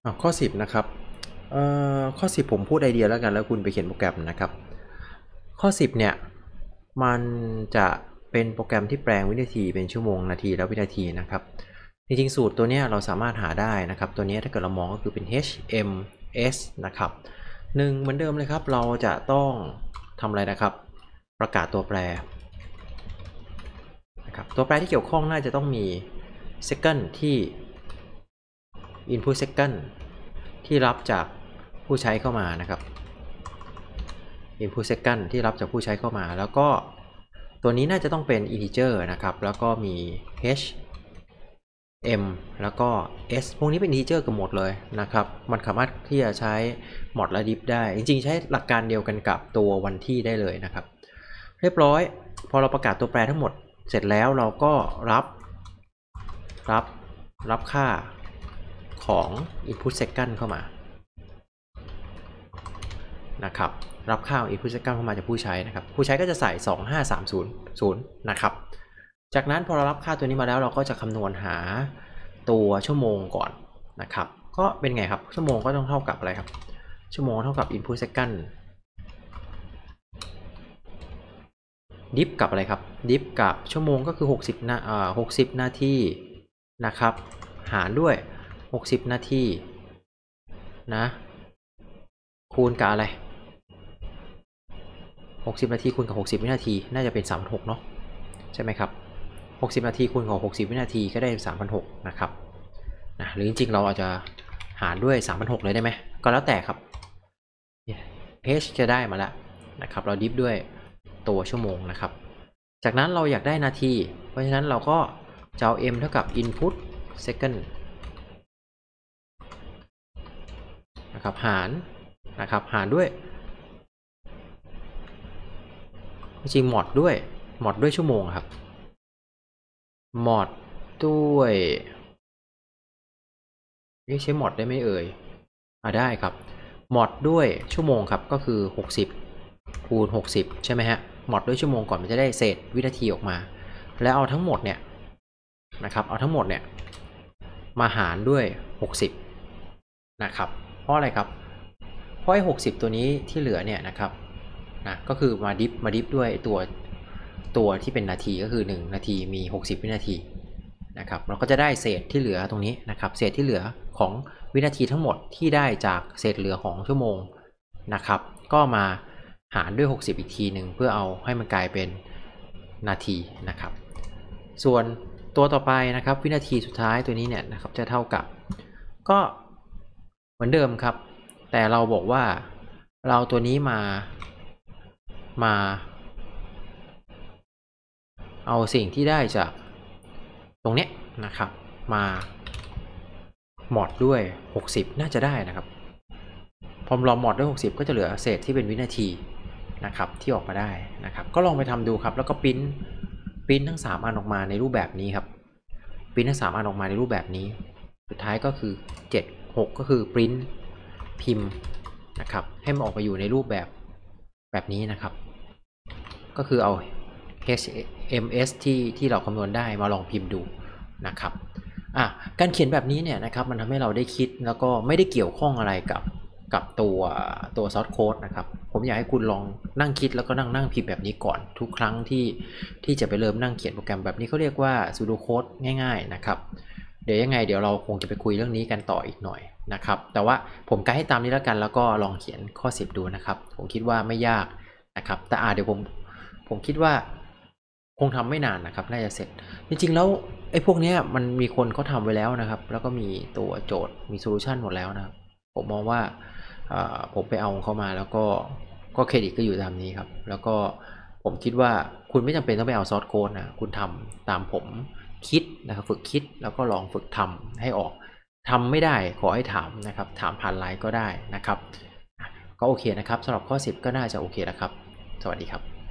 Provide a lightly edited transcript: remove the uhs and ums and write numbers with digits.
ข้อ10นะครับข้อ10ผมพูดไอเดียแล้วกันแล้วคุณไปเขียนโปรแกรมนะครับข้อ10เนี่ยมันจะเป็นโปรแกรมที่แปลงวินาทีเป็นชั่วโมงนาทีแล้ววินาทีนะครับจริงๆสูตรตัวนี้เราสามารถหาได้นะครับตัวนี้ถ้าเกิดเรามองก็คือเป็น HMS นะครับเหมือนเดิมเลยครับเราจะต้องทำอะไรนะครับประกาศตัวแปรนะครับตัวแปรที่เกี่ยวข้องน่าจะต้องมี second ที่ input second ที่รับจากผู้ใช้เข้ามานะครับ input second ที่รับจากผู้ใช้เข้ามาแล้วก็ตัวนี้น่าจะต้องเป็น integer นะครับแล้วก็มี h m แล้วก็ s พวกนี้เป็น integer กันหมดเลยนะครับมันสามารถที่จะใช้ mod และ diff ได้จริงๆใช้หลักการเดียวกันกับตัววันที่ได้เลยนะครับเรียบร้อยพอเราประกาศตัวแปรทั้งหมดเสร็จแล้วเราก็รับค่าของ input second เข้ามานะครับรับค่า input second เข้ามาจากผู้ใช้นะครับผู้ใช้ก็จะใส่25300นะครับจากนั้นพอเรารับค่าตัวนี้มาแล้วเราก็จะคำนวณหาตัวชั่วโมงก่อนนะครับก็เป็นไงครับชั่วโมงก็ต้องเท่ากับอะไรครับชั่วโมงเท่ากับ input secondดิฟกับอะไรครับดิฟกับชั่วโมงก็คือ60นาทีนะครับหารด้วย60นาทีนะคูณกับอะไร60นาทีคูณกับ60วินาทีน่าจะเป็น3,600เนาะใช่ไหมครับ60นาทีคูณกับ60วินาทีก็ได้3,600นะครับหรือจริงๆเราอาจจะหารด้วย3,600เลยได้ไหมก็แล้วแต่ครับh จะได้มาแล้วนะครับเราดิฟด้วยตัวชั่วโมงนะครับจากนั้นเราอยากได้นาทีเพราะฉะนั้นเราก็จะเอา m เท่ากับ input second นะครับหารด้วยจริงๆ mod ด้วยชั่วโมงครับ mod ด้วยใช้ mod ได้ไหมเอ่ยได้ครับ mod ด้วยชั่วโมงครับก็คือ60คูณ60ใช่ไหมฮะ mod ด้วยชั่วโมงก่อนมันจะได้เศษวินาทีออกมาแล้วเอาทั้งหมดเนี่ยนะครับเอาทั้งหมดเนี่ยมาหารด้วย60นะครับเพราะอะไรครับเพราะไอ้60ตัวนี้ที่เหลือเนี่ยนะครับก็คือมาดิฟด้วยตัวที่เป็นนาทีก็คือ1นาทีมี60วินาทีนะครับเราก็จะได้เศษที่เหลือตรงนี้นะครับเศษที่เหลือของวินาทีทั้งหมดที่ได้จากเศษเหลือของชั่วโมงนะครับก็มาหารด้วย60อีกทีหนึ่งเพื่อเอาให้มันกลายเป็นนาทีนะครับส่วนตัวต่อไปนะครับวินาทีสุดท้ายตัวนี้เนี่ยนะครับจะเท่ากับก็เหมือนเดิมครับแต่เราบอกว่าเราตัวนี้มาเอาสิ่งที่ได้จากตรงนี้นะครับมาหมอดด้วย60น่าจะได้นะครับพอเราหมอดด้วย60ก็จะเหลือเศษที่เป็นวินาทีนะครับที่ออกมาได้นะครับก็ลองไปทำดูครับแล้วก็ปริ้นทั้ง3อันออกมาในรูปแบบนี้ครับปริ้นทั้ง3อันออกมาในรูปแบบนี้สุดท้ายก็คือ7 6ก็คือปริ้นพิมพ์นะครับให้มันออกมาอยู่ในรูปแบบนี้นะครับก็คือเอา HMS ที่เราคำนวณได้มาลองพิมพ์ดูนะครับการเขียนแบบนี้เนี่ยนะครับมันทำให้เราได้คิดแล้วก็ไม่ได้เกี่ยวข้องอะไรกับตัวซอสโค้ดนะครับผมอยากให้คุณลองนั่งคิดแล้วก็นั่งพิมพ์แบบนี้ก่อนทุกครั้งที่จะไปเริ่มนั่งเขียนโปรแกรมแบบนี้เขาเรียกว่าซูโดโค้ดง่ายๆนะครับเดี๋ยวเราคงจะไปคุยเรื่องนี้กันต่ออีกหน่อยนะครับแต่ว่าผมไกด์ให้ตามนี้แล้วกันแล้วก็ลองเขียนข้อ10ดูนะครับผมคิดว่าไม่ยากนะครับแต่เดี๋ยวผมคิดว่าคงทำไม่นานนะครับน่าจะเสร็จจริงๆแล้วไอ้พวกนี้มันมีคนเขาทำไว้แล้วนะครับแล้วก็มีตัวโจทย์มีโซลูชันหมดแล้วนะครับผมมองว่าผมไปเอาของเขามาแล้วก็เครดิตก็อยู่ตามนี้ครับแล้วก็ผมคิดว่าคุณไม่จำเป็นต้องไปเอาซอสโค้ดนะคุณทำตามผมคิดนะครับฝึกคิดแล้วก็ลองฝึกทำให้ออกทำไม่ได้ขอให้ถามนะครับถามผ่านไลน์ก็ได้นะครับก็โอเคนะครับสำหรับข้อ10ก็น่าจะโอเคแล้วครับสวัสดีครับ